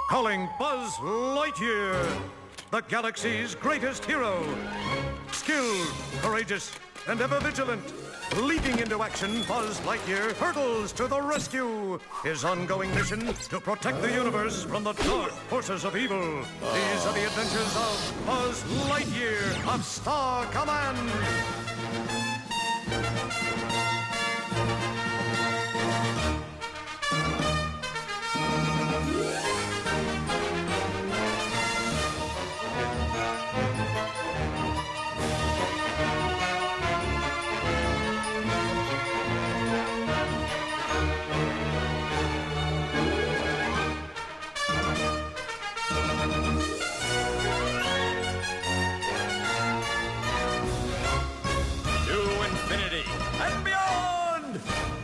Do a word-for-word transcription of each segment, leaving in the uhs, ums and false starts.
Calling Buzz Lightyear, the galaxy's greatest hero. Skilled, courageous, and ever vigilant. Leaping into action, Buzz Lightyear hurtles to the rescue. His ongoing mission to protect the universe from the dark forces of evil. These are the adventures of Buzz Lightyear of Star Command. And beyond!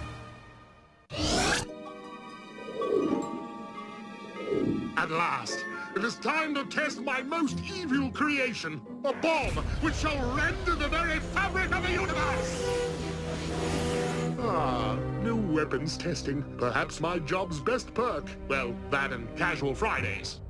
At last, it is time to test my most evil creation, a bomb which shall render the very fabric of the universe! Ah, no weapons testing. Perhaps my job's best perk. Well, that and casual Fridays.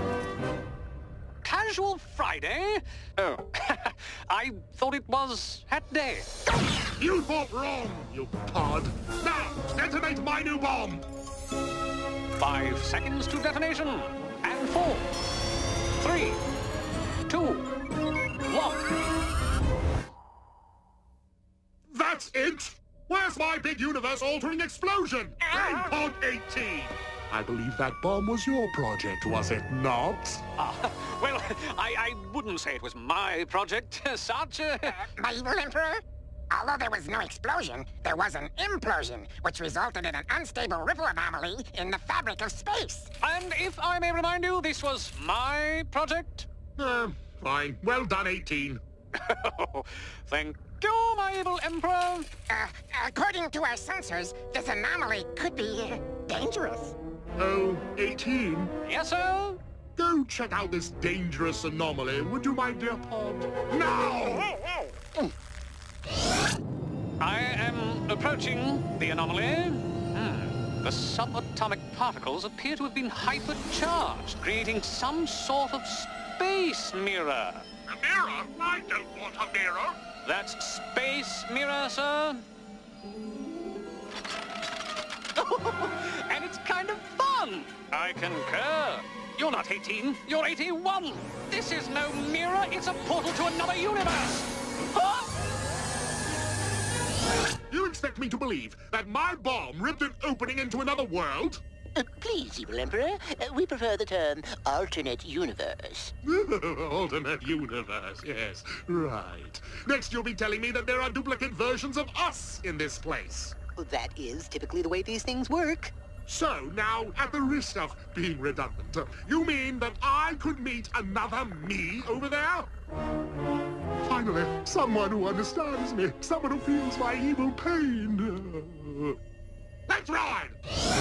Casual Friday? Oh, I thought it was Hat Day. You thought wrong, you pod. Now, detonate my new bomb! Five seconds to detonation. And four, three, two, one. That's it? Where's my big universe-altering explosion? Ah. Pod eighteen! I believe that bomb was your project, was it not? Uh, well, I, I wouldn't say it was my project, such. Uh... Uh, my evil Emperor? Although there was no explosion, there was an implosion, which resulted in an unstable ripple anomaly in the fabric of space. And if I may remind you, this was my project? Uh, fine. Well done, eighteen. Thank you, my evil Emperor. Uh, according to our sensors, this anomaly could be uh, dangerous. Oh, eighteen? Yes, sir? Go check out this dangerous anomaly, would you, my dear pod? Now! I am approaching the anomaly. Hmm. The subatomic particles appear to have been hypercharged, creating some sort of space mirror. A mirror? I don't want a mirror. That's space mirror, sir. And it's kind of fun. I concur. You're not eighteen, you're eighty-one. This is no mirror, it's a portal to another universe. Huh? You expect me to believe that my bomb ripped an opening into another world? Uh, please, evil Emperor, uh, we prefer the term alternate universe. Alternate universe, yes, right. Next you'll be telling me that there are duplicate versions of us in this place. That is typically the way these things work. So, now, at the risk of being redundant, uh, you mean that I could meet another me over there? Finally, someone who understands me, someone who feels my evil pain. Uh, let's ride!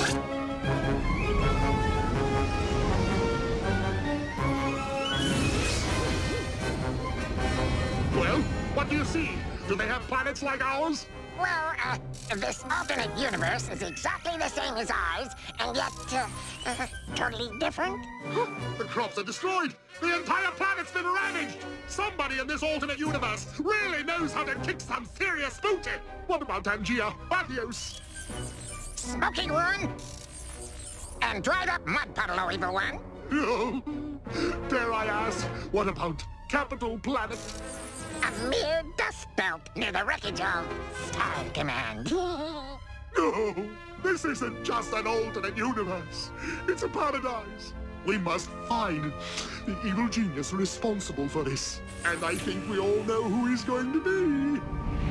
Well, what do you see? Do they have planets like ours? Well, uh, this alternate universe is exactly the same as ours, and yet, uh, uh, totally different. The crops are destroyed! The entire planet's been ravaged! Somebody in this alternate universe really knows how to kick some serious booty! What about Tangia? Adios! Smoking one, and dried up mud puddle, oh evil one. Oh, dare I ask, what about Capital Planet? A mere dust belt near the wreckage of Star Command. No, this isn't just an alternate universe. It's a paradise. We must find the evil genius responsible for this. And I think we all know who he's going to be.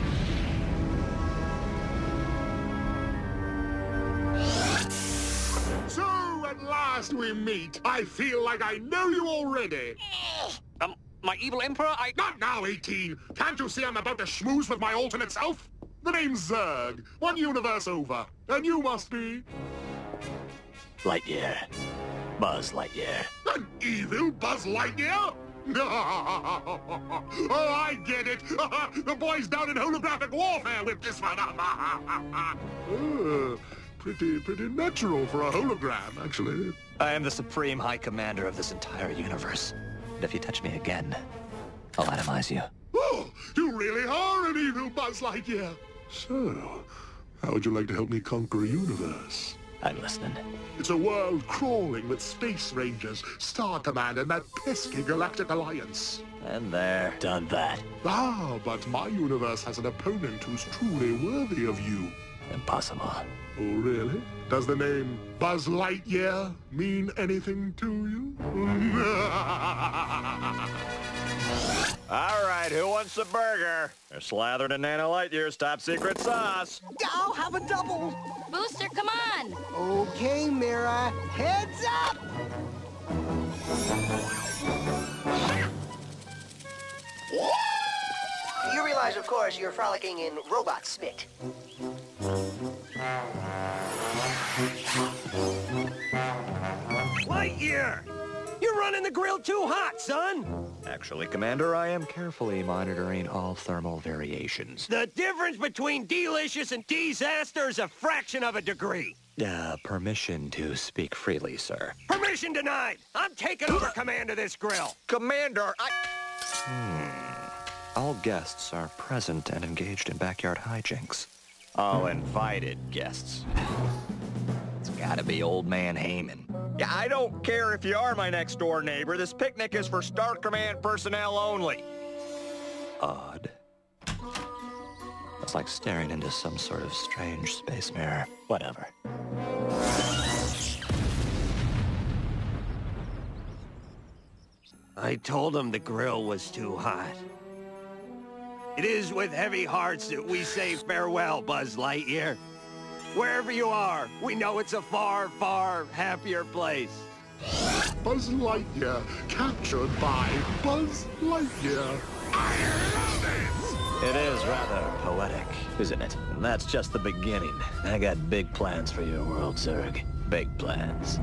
So, at last we meet. I feel like I know you already. Um, my evil Emperor, I... Not now, eighteen! Can't you see I'm about to schmooze with my alternate self? The name's Zurg, one universe over. And you must be... Lightyear. Buzz Lightyear. An evil Buzz Lightyear? Oh, I get it! The boy's down in holographic warfare with this one! uh, pretty, pretty natural for a hologram, actually. I am the Supreme High Commander of this entire universe. And if you touch me again, I'll atomize you. Oh, you really are an evil Buzz Lightyear. So, how would you like to help me conquer a universe? I'm listening. It's a world crawling with space rangers, Star Command, and that pesky Galactic Alliance. And there, done that. Ah, but my universe has an opponent who's truly worthy of you. Impossible. Oh, really? Does the name Buzz Lightyear mean anything to you? All right, who wants the burger? They're slathered in Nano Lightyear's top secret sauce. I'll have a double. Booster, come on! Okay, Mira. Heads up! You realize, of course, you're frolicking in robot spit. Lightyear! You're running the grill too hot, son! Actually, Commander, I am carefully monitoring all thermal variations. The difference between delicious and disaster is a fraction of a degree. Uh, permission to speak freely, sir. Permission denied! I'm taking over command of this grill! Commander, I... Hmm. All guests are present and engaged in backyard hijinks. All invited guests. It's gotta be old man Heyman. Yeah, I don't care if you are my next-door neighbor. This picnic is for Star Command personnel only. Odd. It's like staring into some sort of strange space mirror. Whatever. I told him the grill was too hot. It is with heavy hearts that we say farewell, Buzz Lightyear. Wherever you are, we know it's a far, far happier place. Buzz Lightyear, captured by Buzz Lightyear. I love it! It is rather poetic, isn't it? And that's just the beginning. I got big plans for your world, Zurg. Big plans.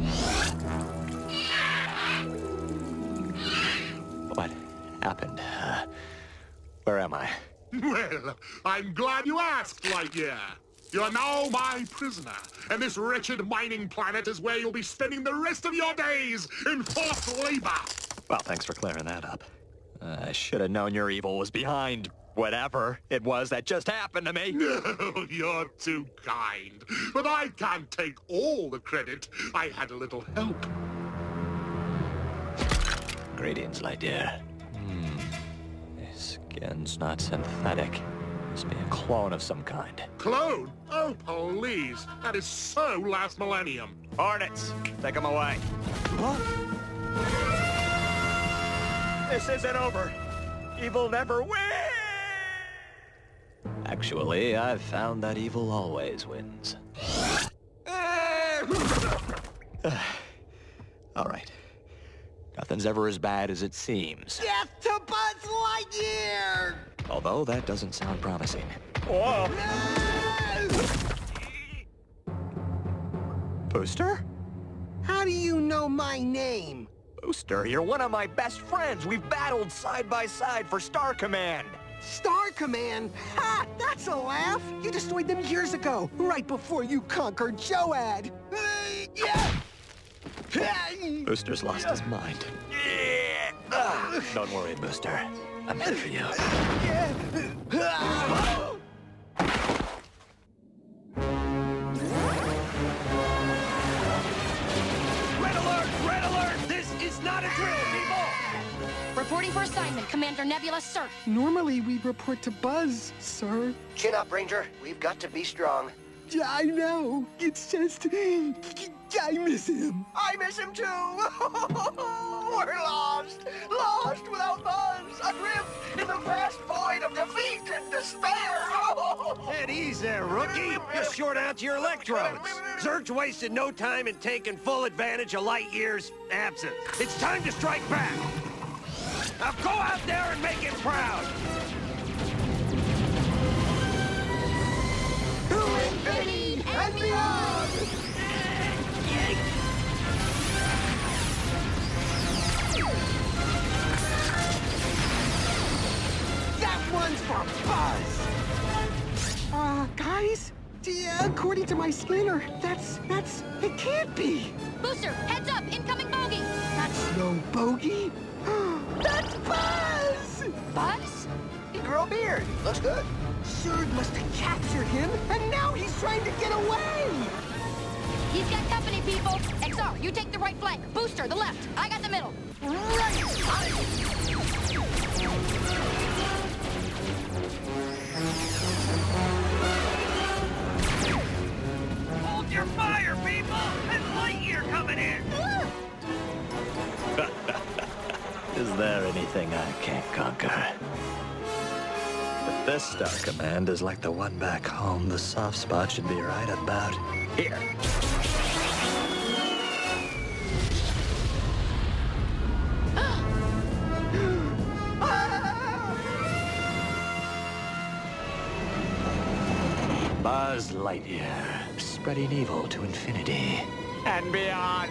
What happened? Uh, where am I? Well, I'm glad you asked, Lightyear. You're now my prisoner, and this wretched mining planet is where you'll be spending the rest of your days in forced labor. Well, thanks for clearing that up. Uh, I should have known your evil was behind whatever it was that just happened to me. No, you're too kind. But I can't take all the credit. I had a little help. Greetings, Lightyear. Hmm. His skin's not synthetic. Must be a clone of some kind. Clone? Oh, please. That is so last millennium. Hornets, take them away. What? This isn't over. Evil never wins! Actually, I've found that evil always wins. All right. Nothing's ever as bad as it seems. Death to Buzz Lightyear! Although that doesn't sound promising. Whoa! Booster? How do you know my name? Booster, you're one of my best friends. We've battled side by side for Star Command. Star Command? Ha! That's a laugh! You destroyed them years ago, right before you conquered Joad! Booster's lost his mind. Don't worry, Booster. I'm here for you. Red alert! Red alert! This is not a drill, people! Reporting for assignment, Commander Nebula, sir. Normally we report to Buzz, sir. Chin up, Ranger. We've got to be strong. Yeah, I know. It's just... I miss him. I miss him too! We're lost! Lost without Buzz! Adrift in the vast void of defeat and despair! At ease there, rookie. Just short out your electrodes. Zurg's wasted no time in taking full advantage of Lightyear's absence. It's time to strike back. Now go out there and make him proud. To infinity and beyond! That one's for Buzz! Uh, guys? Yeah, according to my scanner, that's, that's, it can't be. Booster, heads up, incoming bogey. That's no bogey. That's Buzz! Buzz? He grew a beard. Looks good. Zurg must have captured him, and now he's trying to get away! He's got company, people. X R, you take the right flank. Booster, the left. I got the middle. Right! Hold your fire, people! There's Lightyear coming in! Is there anything I can't conquer? But this Star Command is like the one back home. The soft spot should be right about here. Buzz Lightyear, spreading evil to infinity and beyond.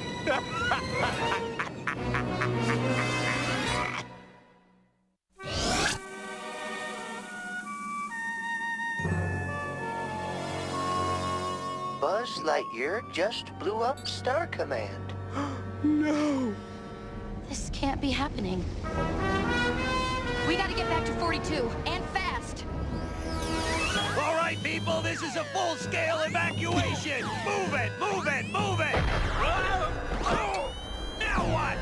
Buzz Lightyear just blew up Star Command. No! This can't be happening. We gotta get back to forty-two, and fast. All right, people, this is a full-scale evacuation! Move it, move it, move it! Oh, oh, now what?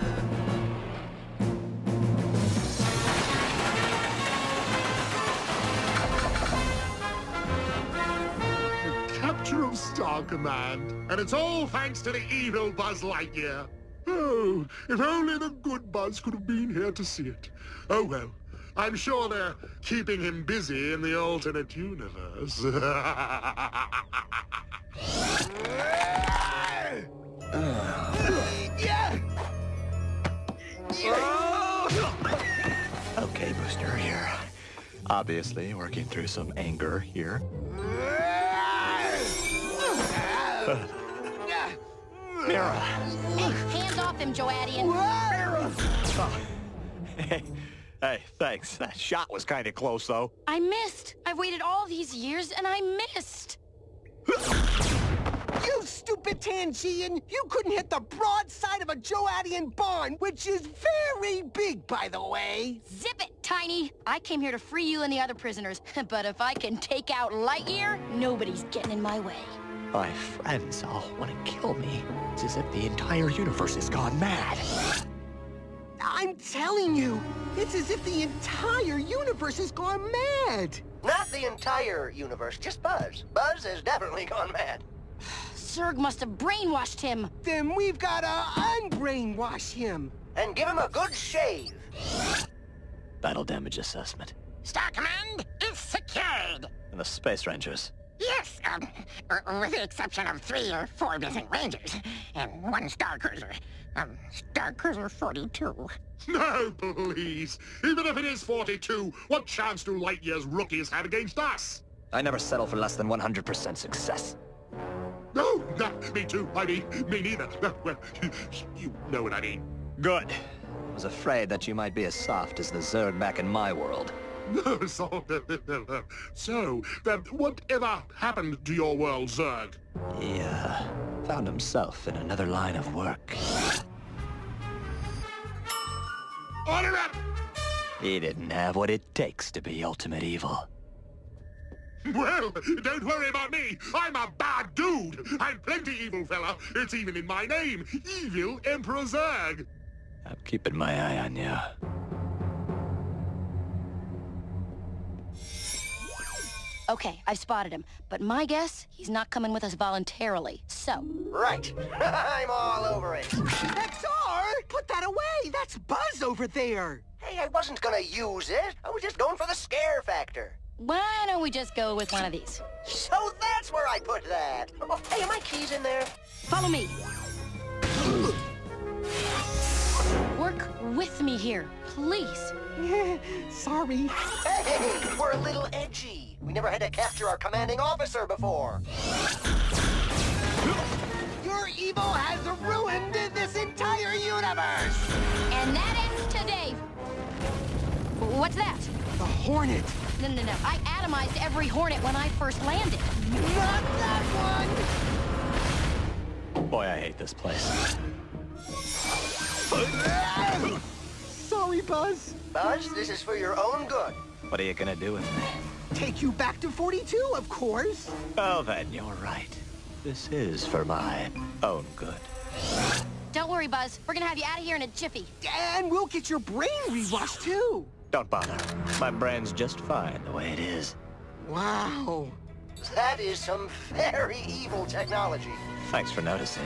Capture of Star Command, and it's all thanks to the evil Buzz Lightyear. Oh, if only the good Buzz could have been here to see it. Oh well, I'm sure they're keeping him busy in the alternate universe. Okay, Booster, here. Obviously working through some anger here. Mira! Hey, hands off him, Joadian. Oh. Hey, hey, thanks. That shot was kind of close, though. I missed. I've waited all these years, and I missed. You stupid Tangian! You couldn't hit the broadside of a Joadian barn, which is very big, by the way. Zip it, Tiny. I came here to free you and the other prisoners, but if I can take out Lightyear, nobody's getting in my way. My friends all want to kill me. It's as if the entire universe has gone mad. I'm telling you, it's as if the entire universe has gone mad. Not the entire universe, just Buzz. Buzz has definitely gone mad. Zurg must have brainwashed him. Then we've got to unbrainwash him. And give him a good shave. Battle damage assessment. Star Command is secured. And the Space Rangers. Yes, um, with the exception of three or four missing Rangers and one Star Cruiser. Um, Star Cruiser forty-two. No, please. Even if it is forty-two, what chance do Lightyear's rookies have against us? I never settle for less than one hundred percent success. No, no, me too. I mean, me neither. No, well, you, you know what I mean. Good. I was afraid that you might be as soft as the Zurg back in my world. No, so, so then whatever happened to your world, Zurg? He, uh, found himself in another line of work. Order up! He didn't have what it takes to be ultimate evil. Well, don't worry about me. I'm a bad dude. I'm plenty evil, fella. It's even in my name. Evil Emperor Zurg. I'm keeping my eye on you. Okay, I've spotted him, but my guess, he's not coming with us voluntarily, so... Right. I'm all over it. X R! Put that away! That's Buzz over there! Hey, I wasn't gonna use it. I was just going for the scare factor. Why don't we just go with one of these? So that's where I put that. Oh, hey, are my keys in there? Follow me. Work with me here, please. Sorry. Hey, we're a little edgy. We never had to capture our commanding officer before. Your evil has ruined this entire universe! And that ends today. What's that? The Hornet. No, no, no. I atomized every Hornet when I first landed. Not that one! Boy, I hate this place. Sorry, Buzz. Buzz, this is for your own good. What are you gonna do with me? Take you back to forty-two, of course. Oh, then you're right. This is for my own good. Don't worry, Buzz. We're gonna have you out of here in a jiffy. And we'll get your brain rewashed, too. Don't bother. My brain's just fine the way it is. Wow. That is some very evil technology. Thanks for noticing.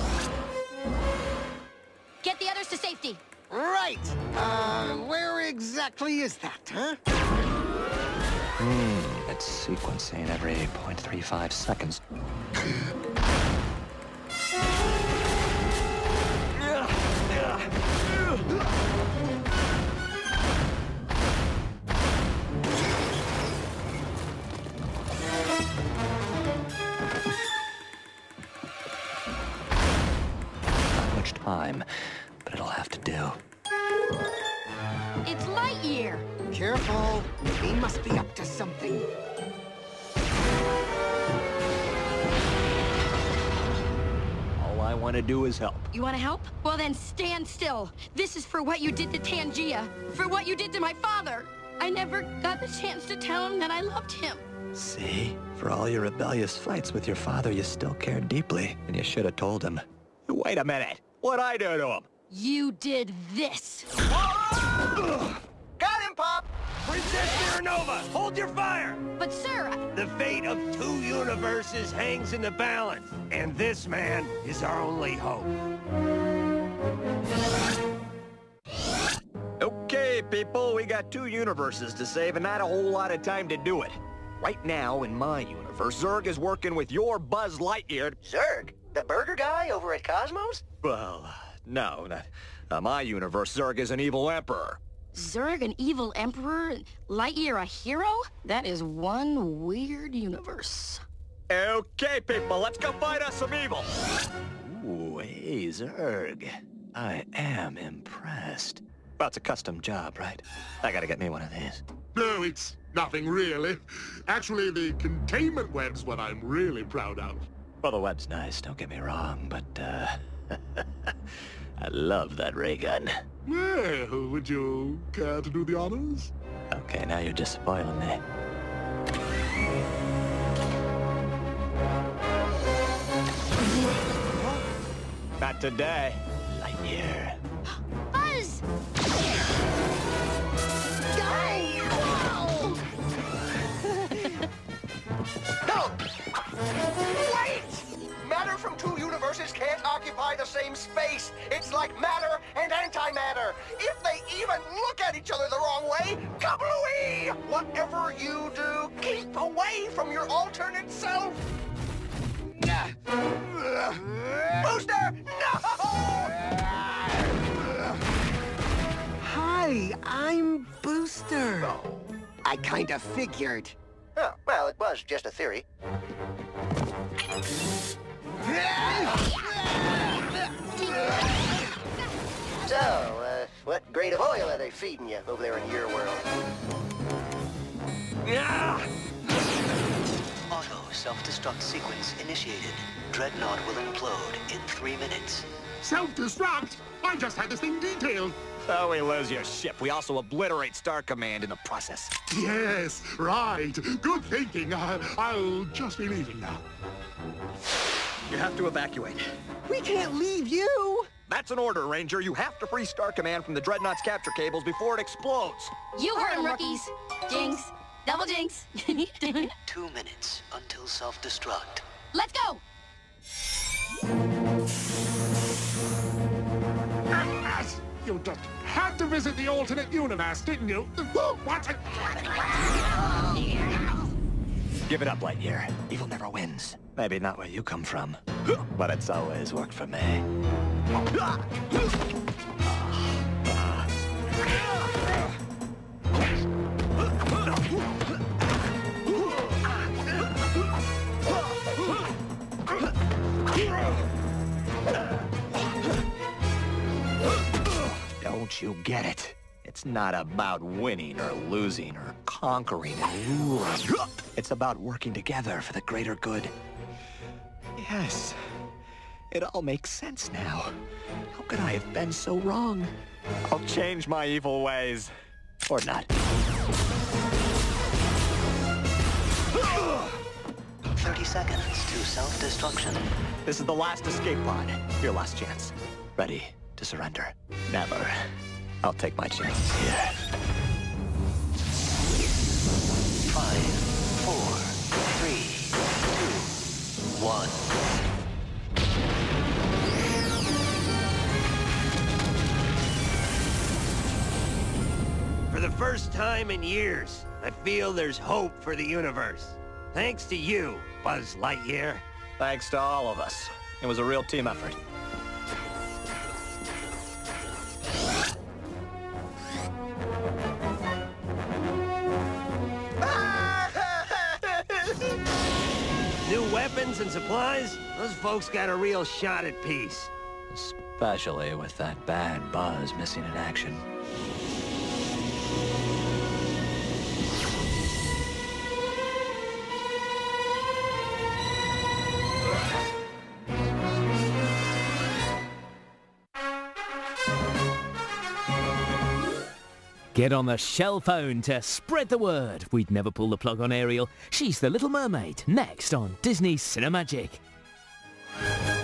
Get the others to safety. Right. Uh, where exactly is that, huh? Hmm, it's sequencing every eight point three five seconds. Not much time, but it'll have to do. It's Lightyear. Careful. He must be up to something. All I want to do is help. You want to help? Well, then stand still. This is for what you did to Tangia. For what you did to my father. I never got the chance to tell him that I loved him. See? For all your rebellious fights with your father, you still cared deeply, and you should have told him. Wait a minute. What'd I do to him? You did this. Got him, Pop! Princess Miranova, hold your fire! But, sir, I... The fate of two universes hangs in the balance, and this man is our only hope. Okay, people, we got two universes to save and not a whole lot of time to do it. Right now, in my universe, Zurg is working with your Buzz Lightyear. Zurg? The burger guy over at Cosmos? Well, no, not... Uh, my universe, Zurg is an evil emperor. Zurg, an evil emperor? Lightyear, a hero? That is one weird universe. Okay, people, let's go fight us some evil. Ooh, hey, Zurg. I am impressed. Well, it's a custom job, right? I gotta get me one of these. No, it's nothing really. Actually, the containment web's what I'm really proud of. Well, the web's nice, don't get me wrong, but, uh... I love that ray gun. Well, would you care to do the honors? Okay, now you're just spoiling me. Not today, Lightyear. Buzz! No! Wait! Matter from two universes can't occupy the same space. It's like matter and antimatter. If they even look at each other the wrong way, kablooey! Whatever you do, keep away from your alternate self. Booster, no! Hi, I'm Booster. Oh. I kinda figured. Oh, well, it was just a theory. So, uh, what grade of oil are they feeding you over there in your world? Auto self-destruct sequence initiated. Dreadnought will implode in three minutes. Self-destruct? I just had this thing detailed. Oh, we lose your ship. We also obliterate Star Command in the process. Yes, right. Good thinking. I, I'll just be leaving now. You have to evacuate. We can't leave you. That's an order, Ranger. You have to free Star Command from the Dreadnought's capture cables before it explodes. You heard him, rookies. Jinx. Double jinx. Two minutes until self-destruct. Let's go. You just had to visit the alternate universe, didn't you? What? Give it up, Lightyear. Evil never wins. Maybe not where you come from, but it's always worked for me. Don't you get it? It's It's not about winning or losing or conquering and ruling. It's about working together for the greater good. Yes, it all makes sense now. How could I have been so wrong? I'll change my evil ways. Or not. thirty seconds to self-destruction. This is the last escape pod. Your last chance. Ready to surrender? Never. I'll take my chances here. Five, four, three, two, one. For the first time in years, I feel there's hope for the universe. Thanks to you, Buzz Lightyear. Thanks to all of us. It was a real team effort. New weapons and supplies? Those folks got a real shot at peace. Especially with that bad Buzz missing in action. Get on the shell phone to spread the word. We'd never pull the plug on Ariel. She's the Little Mermaid, next on Disney Cinemagic.